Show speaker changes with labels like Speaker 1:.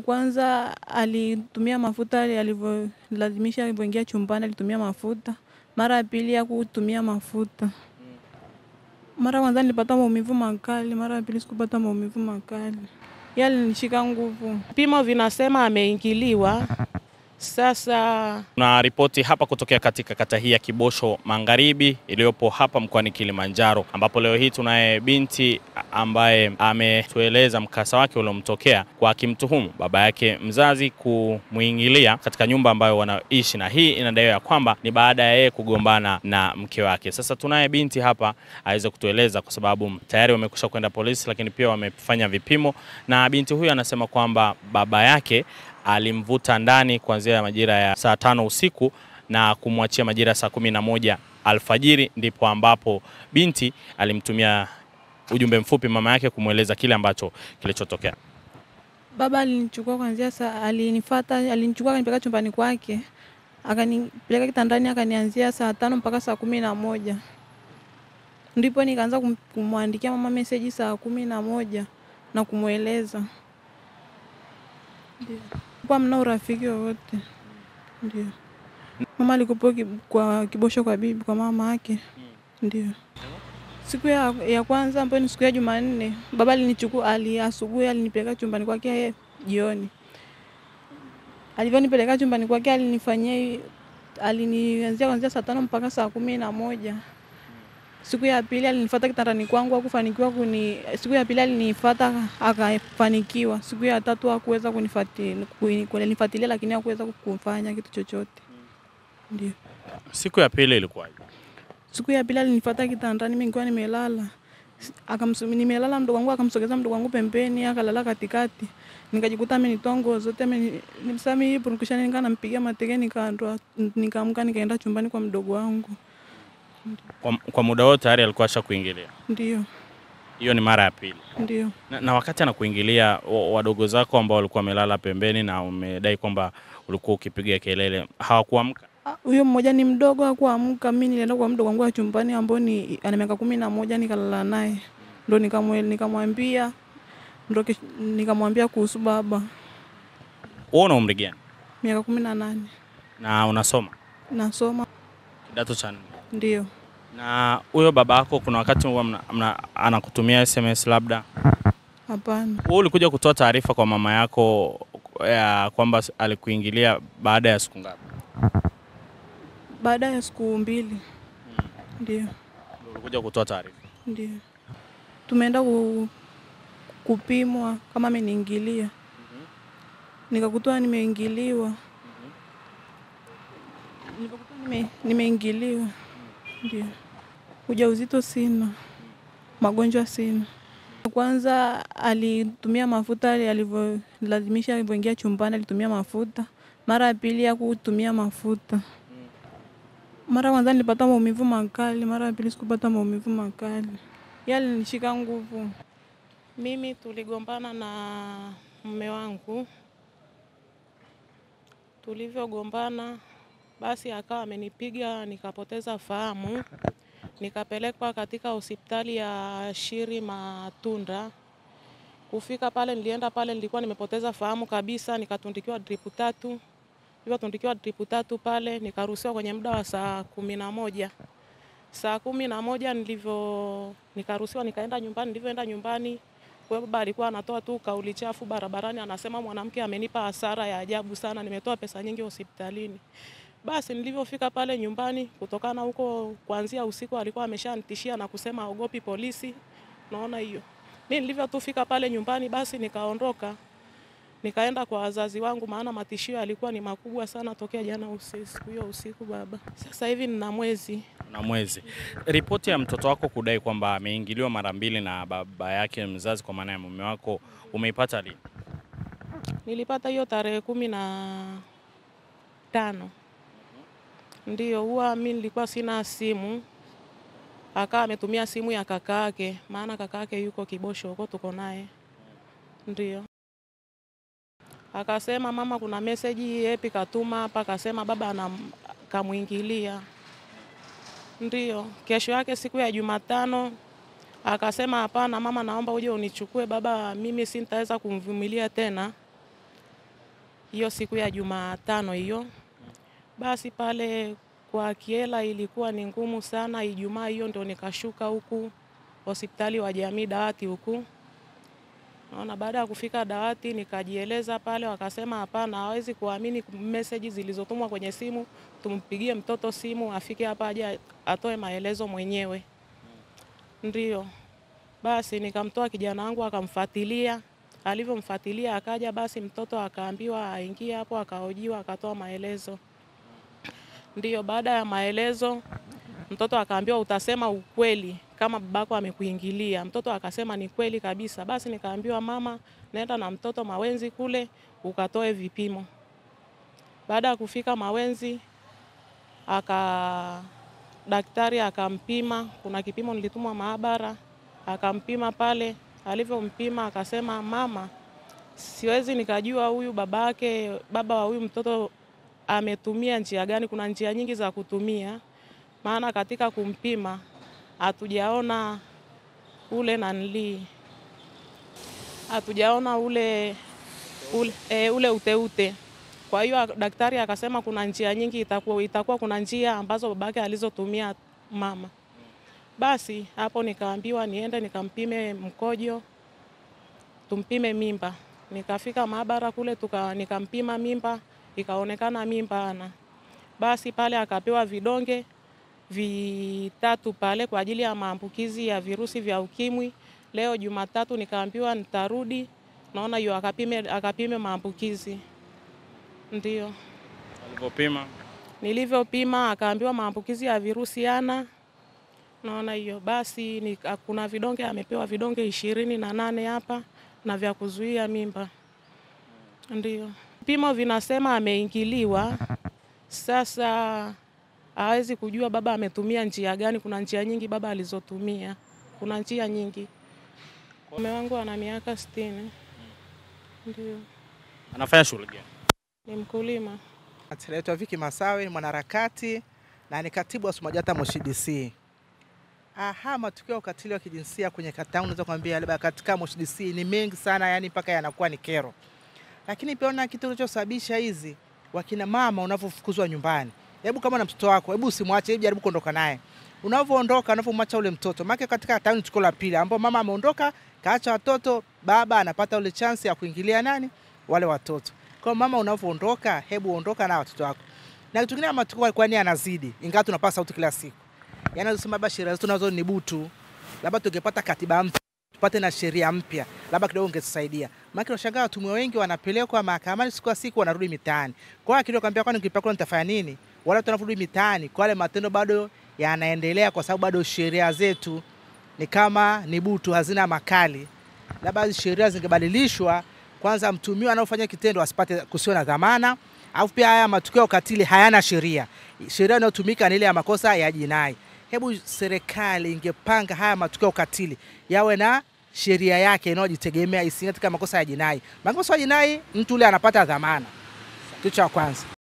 Speaker 1: kwanza alitumia mafuta, alivyolazimisha alivyoingia chumbani alitumia mafuta. Mara ya pili hakutumia mafuta. Mara kwanza nilipata maumivu makali, mara ya pili sikupata maumivu makali. Yeye alinishika nguvu.
Speaker 2: Vipimo vinasema ameingiliwa. Sasa
Speaker 3: na ripoti hapa kutokea katika kata hii ya Kibosho Magharibi iliyopo hapa mkoani Kilimanjaro, ambapo leo hii tunaye binti ambaye ametueleza mkasa wake uliomtokea kwa akimtuhumu baba yake mzazi kumuingilia katika nyumba ambayo wanaishi, na hii inadaiwa ya kwamba ni baada ya yeye kugombana na mke wake. Sasa tunaye binti hapa aweze kutueleza, kwa sababu tayari wamekwisha kwenda polisi, lakini pia wamefanya vipimo, na binti huyu anasema kwamba baba yake alimvuta ndani kuanzia majira ya saa 5 usiku na kumwachia majira ya saa 11 alfajiri, ndipo ambapo binti alimtumia ujumbe mfupi mama yake kumueleza kile ambacho kilichotokea.
Speaker 1: Baba alinichukua kuanzia alinichukua akanipeleka chumbani kwake. Akanipeleka kitandani akanianzia saa 5 mpaka saa 11. Ndipo nikaanza kumwandikia mama message saa 11 na kumueleza. Ndio. Kwa mna urafiki wote. Ndio. Mama alikuwa kwa Kibosho kwa bibi, kwa mama yake. Ndio. Siku ya kwanza ambayo ni siku ya Jumanne, baba alinichukua asubuhi alinipeleka chumbani kwake jioni. Alivyonipeleka chumbani kwake alinianzia kuanzia saa 5 mpaka saa 11. Siku ya pili alinifuata kitandani kwangu, hakufanikiwa siku ya pili alinifuata akafanikiwa. Siku ya tatu hakuweza kunifuatilia, lakini hakuweza kufanya kitu chochote. Ndio.
Speaker 3: Siku ya pili ilikuwaje?
Speaker 1: Siku ya pili alinifuata kitandani, mimi nilikuwa nimelala. Nimelala, mdogo wangu akamsogeza mdogo wangu pembeni, akalala katikati. Nikajikuta amenitoa nguo zote, nilisema purukushani, nikampiga mateke, nikaamka nikaenda chumbani kwa mdogo wangu.
Speaker 3: Kwa muda wote tayari alikuwa ashakuingilia?
Speaker 1: Ndio.
Speaker 3: Hiyo ni mara ya pili?
Speaker 1: Ndio.
Speaker 3: Na wakati anakuingilia, wadogo zako ambao walikuwa wamelala pembeni na umedai kwamba ulikuwa ukipiga kelele, hawakuamka?
Speaker 1: Huyo mmoja ni mdogo, hakuamka. Mimi nilienda kwa mdogo wangu wa chumbani ambao ana miaka 11, nikalala naye. Ndio nikamwambia kuhusu baba.
Speaker 3: Wewe una umri gani?
Speaker 1: Miaka 18.
Speaker 3: Na unasoma?
Speaker 1: Nasoma
Speaker 3: kidato cha 4.
Speaker 1: Ndio.
Speaker 3: Na huyo baba yako kuna wakati anakutumia SMS labda?
Speaker 1: Hapana.
Speaker 3: Wewe ulikuja kutoa taarifa kwa mama yako ya kwamba alikuingilia baada ya siku ngapi?
Speaker 1: Baada ya siku 2. Ndio.
Speaker 3: Ulikuja kutoa taarifa?
Speaker 1: Ndio. Tumeenda kupimwa kama ameniingilia. Nikakutoa nimeingiliwa. Nimeingiliwa. Ndio. Ujauzito sina. Magonjwa sina. Kwanza alitumia mafuta, alivyolazimisha alivyoingia chumbani alitumia mafuta. Mara ya pili hakutumia mafuta. Mara kwanza nilipata maumivu makali, mara ya pili sikupata maumivu makali. Yeye alinishika nguvu.
Speaker 2: Mimi tuligombana na mume wangu. Tulivyogombana basi akawa amenipiga, nikapoteza fahamu. Nikapelekwa katika hospitali ya Shiri Matunda. Kufika pale, nilienda pale nilikuwa nimepoteza fahamu kabisa, nikatundikiwa drip 3. Nilipotundikiwa drip 3 pale nikaruhusiwa kwenye muda wa saa 11. Saa 11 nikaruhusiwa nikaenda nyumbani. Nilivyoenda nyumbani, kwa baba alikuwa anatoa tu kauli chafu barabarani, anasema mwanamke amenipa hasara ya ajabu sana, nimetoa pesa nyingi hospitalini. Basi nilivyofika pale nyumbani, kutokana huko kuanzia usiku alikuwa ameshanitishia na kusema haogopi polisi. Naona hiyo. Mimi nilivyofika pale nyumbani basi nikaondoka. Nikaenda kwa wazazi wangu, maana matishio yalikuwa ni makubwa sana tokea jana usiku baba. Sasa hivi nina mwezi.
Speaker 3: Na mwezi. Ripoti ya mtoto wako kudai kwamba ameingiliwa mara 2 na baba yake mzazi kwa maana ya mume wako umeipata lini?
Speaker 2: Nilipata hiyo tarehe 15. Ndio, huwa mimi nilikuwa sina simu. Akawa ametumia simu ya kakake, maana kakake yuko Kibosho huko tuko naye. Ndio. Akasema mama kuna message Epi katuma hapa, akasema baba kamuingilia. Ndio, kesho yake siku ya Jumatano akasema hapana mama, naomba uje unichukue baba, mimi sitaweza kumvumilia tena. hiyo siku ya Jumatano hiyo. Basi pale kwa Kiela ilikuwa ni ngumu sana. Ijumaa hiyo ndio nikashuka huku hospitali wa jamii dawati huku. Naona baada ya kufika dawati nikajieleza pale, wakasema hapana, hawezi kuamini message zilizotumwa kwenye simu, tumpigie mtoto simu afike hapa aje atoe maelezo mwenyewe. Ndio. Basi nikamtoa kijana wangu akamfuatilia. Alivyomfuatilia akaja, basi mtoto akaambiwa aingie hapo, akahojiwa, akatoa maelezo. Ndio, baada ya maelezo mtoto akaambiwa utasema ukweli kama babako amekuingilia. Mtoto akasema ni kweli kabisa. Basi nikaambiwa mama, nenda na mtoto Mawenzi kule ukatoe vipimo. Baada ya kufika Mawenzi daktari akampima, kuna kipimo nilitumwa maabara, akampima pale. Alivyompima akasema mama, siwezi nikajua huyu baba wa huyu mtoto ametumia njia gani, kuna njia nyingi za kutumia. Maana katika kumpima hatujaona ule uteute. Kwa hiyo daktari akasema kuna njia nyingi, itakuwa kuna njia ambazo babake alizotumia mama. Basi hapo nikaambiwa niende nikampime mkojo, tumpime mimba. Nikafika maabara kule nikampima mimba, ikaonekana mimba ana. Basi pale akapewa vidonge 3 pale kwa ajili ya maambukizi ya virusi vya ukimwi. Leo Jumatatu nikaambiwa nitarudi, naona hiyo akapime maambukizi. Ndio. Nilivyopima akaambiwa maambukizi ya virusi ana. Naona hiyo. Basi kuna vidonge amepewa vidonge 28 hapa na vya kuzuia mimba. Ndio. Vipimo vinasema ameingiliwa. Sasa hawezi kujua baba ametumia njia gani, kuna njia nyingi baba alizotumia. Kuna njia nyingi. Mume wangu ana miaka 60. Ndio.
Speaker 3: Anafanya shughuli gani?
Speaker 2: Ni mkulima.
Speaker 4: Anaitwa Viki Masawe, mwanaharakati na ni katibu wa SMAUJATA Moshi DC. Matukio ya ukatili wa kijinsia kwenye kata yangu naweza kuambia labda katika Moshi DC ni mengi sana, yani mpaka yanakuwa ni kero. Lakini pia ona kitu kinachosababisha hizi wakina mama unavofukuzwa nyumbani. Hebu kama na mtoto wako, hebu usimwache, hebu jaribu kuondoka naye. Unavoondoka, unavomwacha ule mtoto. Maana katika kata yangu tukio la pili ambapo mama ameondoka, kaacha watoto, baba anapata ule chance ya kuingilia wale watoto. Kwa mama unavoondoka, hebu ondoka na watoto wako. Na kitu kingine matukio kwani yanazidi, ingawa tunapasa sauti kila siku. Yanasema baba sheria zetu nazo ni butu. Labda tungepata katiba mpya, tupate na sheria mpya, labda kidogo ingesaidia. Maana tunashangaa watu wengi wanapelekwa mahakamani siku wanarudi mitaani. Kwa hiyo kwambia kwani nikipelekwa nitafanya nini? Wala tunarudi mitaani, kwa wale matendo bado yanaendelea kwa sababu bado sheria zetu ni kama ni butu, hazina makali. Labda sheria zingebadilishwa, kwanza mtumiwa anaofanya kitendo asipate kusiwa na dhamana, au pia haya matukio ya ukatili hayana sheria. Sheria inayotumika ni ile ya makosa ya jinai. Hebu serikali ingepanga haya matukio ya ukatili yawe na sheria yake inayojitegemea, isiingie katika makosa ya jinai. Makosa ya jinai mtu ule anapata dhamana. Kitu cha kwanza.